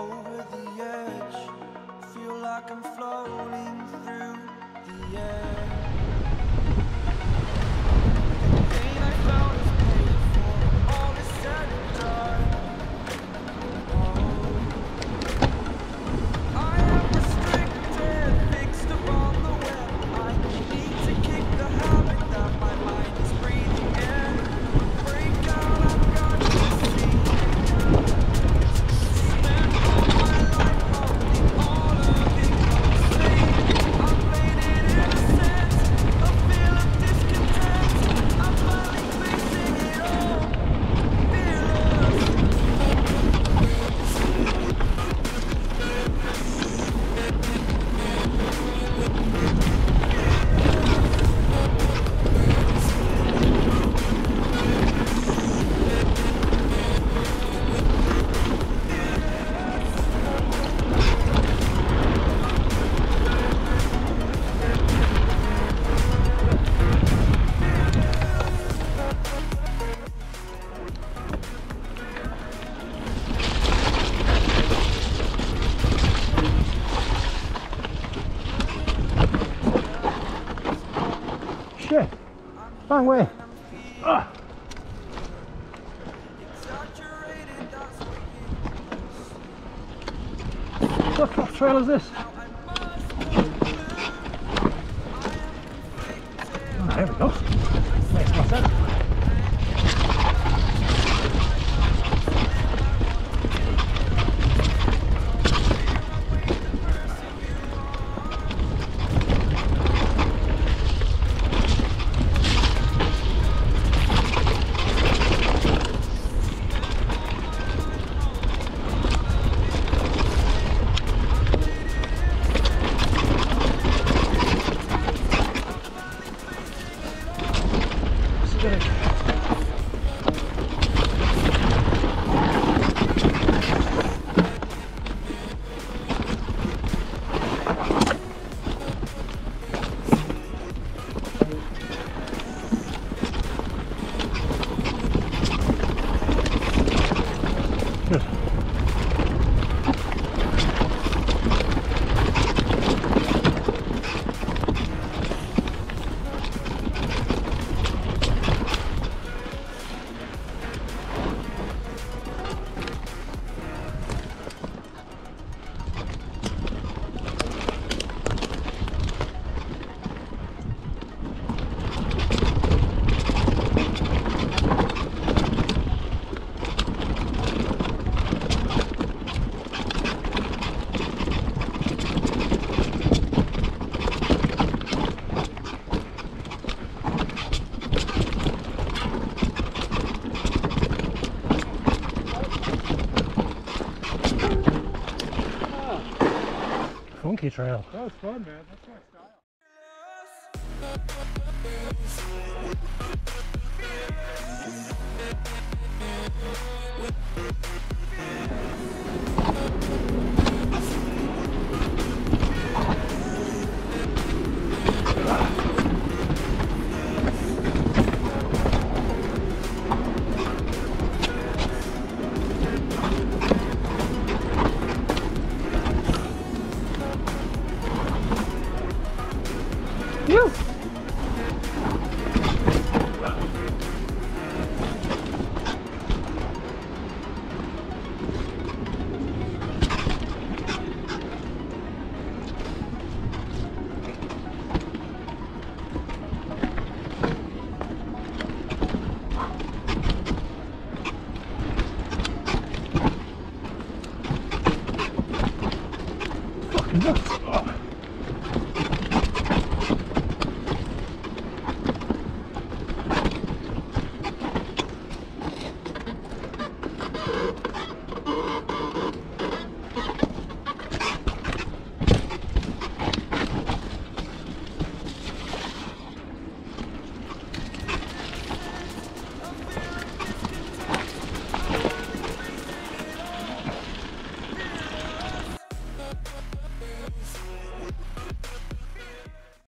over the edge. Feel like I'm floating through the air. The pain I found is paid for. All is said and done. I am restricted, fixed upon the web. I need to kick the habit that my mind is breathing in. Break out, I've got to see. Spend all my life holding all of it closely. I'm faded innocent, a feel of discontent. I'm finally facing it all, fearless. Shit! Wrong way! Ugh. What the fuck trail is this? Oh, there we go. Makes more sense. Funky trail. That was fun, man. That's my style. You!